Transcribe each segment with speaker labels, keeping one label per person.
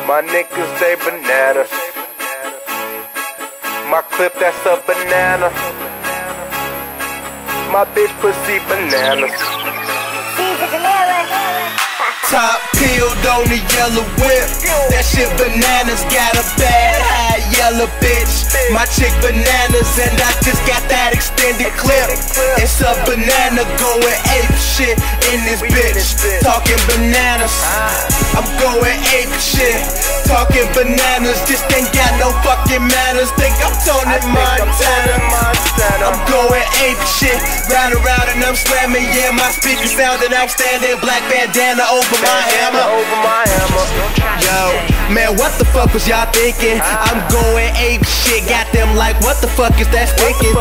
Speaker 1: My niggas, they bananas. My clip, that's a banana. My bitch pussy bananas. Top peeled on the yellow whip. That shit bananas. Got a bad high yellow bitch. My chick bananas, and I just got that extended clip. It's a banana going ape shit in this bitch. Talking bananas, I'm going ape shit. Talking bananas, just ain't got no fucking manners. Think I'm Tony Montana. I'm going ape shit. Round around and I'm slamming. Yeah, my speakers sounding outstanding. Black bandana over my hammer. Yo, man, what the fuck was y'all thinking? I'm going ape shit. Got them like, what the fuck is that thinking?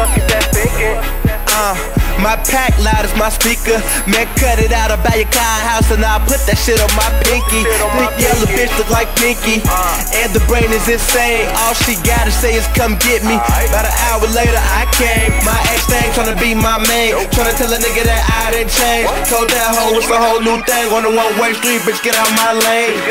Speaker 1: My pack loud as my speaker. Man, cut it out, I'll buy your car house and I'll put that shit on my pinky. Big yellow bitch look like Pinky, and the brain is insane. All she gotta say is come get me. About an hour later I came. My ex thing tryna be my main. Tryna tell a nigga that I didn't change. Told that hoe it's a whole new thing. On the one-way street, bitch, get out my lane.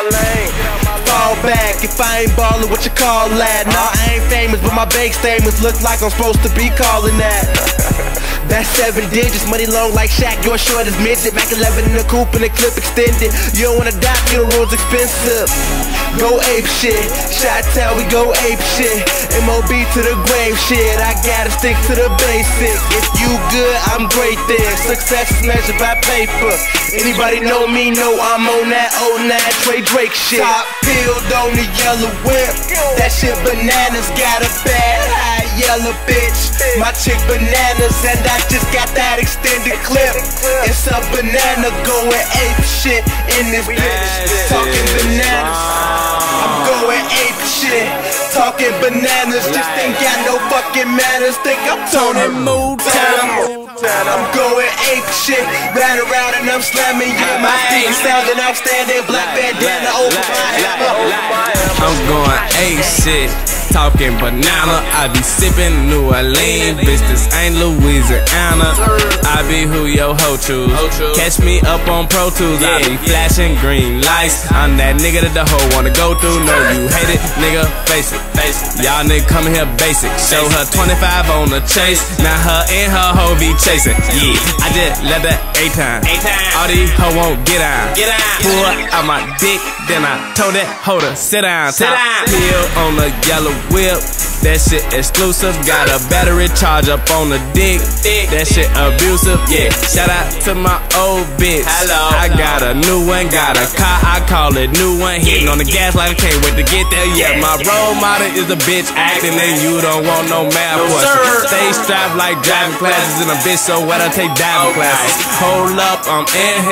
Speaker 1: Fall back if I ain't ballin', what you call that? Nah, I ain't famous, but my bank statements look like I'm supposed to be calling that. That's 7 digits, money long like Shaq, you're short as midget. Back 11 in the coupe and the clip extended. You don't wanna die, funeral's expensive. Go ape shit, Chi-Town, we go ape shit. MOB to the grave shit, I gotta stick to the basics. If you good, I'm great then. Success is measured by paper. Anybody know me, know I'm on that 09 Trey Drake shit. Top peeled on the yellow whip. That shit bananas, got a bad high yellow bitch. My chick bananas, and I just got that extended clip. It's a banana going ape shit in this bitch. Talking bananas, I'm going ape shit. Talking bananas, just ain't got no fucking manners. Think I'm Tony Montana. I'm going ape shit. Round around and I'm slamming. Yeah, my feet sounding outstanding. Black bandana over my hammer.
Speaker 2: I'm going ape shit. Talking banana, I be sippin' New Orleans, bitch, this ain't Louisiana. I be who yo ho choose. Catch me up on Pro Tools, I be flashing green lights. I'm that nigga that the hoe wanna go through. No, you hate it, nigga, face it. Y'all nigga coming here basic. Show her 25 on the chase. Now her and her hoe be chasing. Yeah, I just let that A-time. All these hoe won't get on. Pull out my dick, then I told that hoe to sit down. Top pill on the yellow whip, that shit exclusive. Got a battery charge up on the dick, that shit abusive. Yeah, shout out to my old bitch. I got a new one, got a car, I call it new one. Hitting on the gas like I can't wait to get there. Yeah, my role model is a bitch acting, and you don't want no math question. Stay strapped like driving classes, and a bitch so wet I take diving classes. Hold up, I'm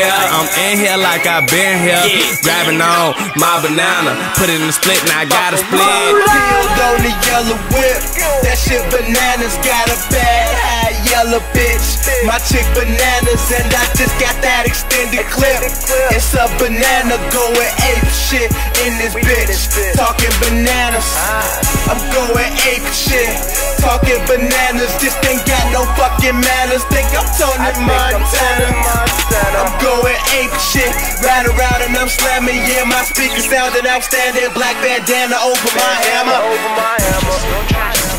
Speaker 2: in here like I been here. Grabbing on my banana, put it in the split, now I got a split.
Speaker 1: On the yellow whip, that shit bananas, got a bad high yellow bitch. My chick bananas, and I just got that extended clip. It's a banana going ape shit in this bitch. Talking bananas, I'm going ape shit. Talking bananas, just ain't got no fucking manners. Think I'm Tony Montana. I'm going ape shit. Round around and I'm slamming. Yeah, my speakers sounding outstanding. Black bandana over my hammer.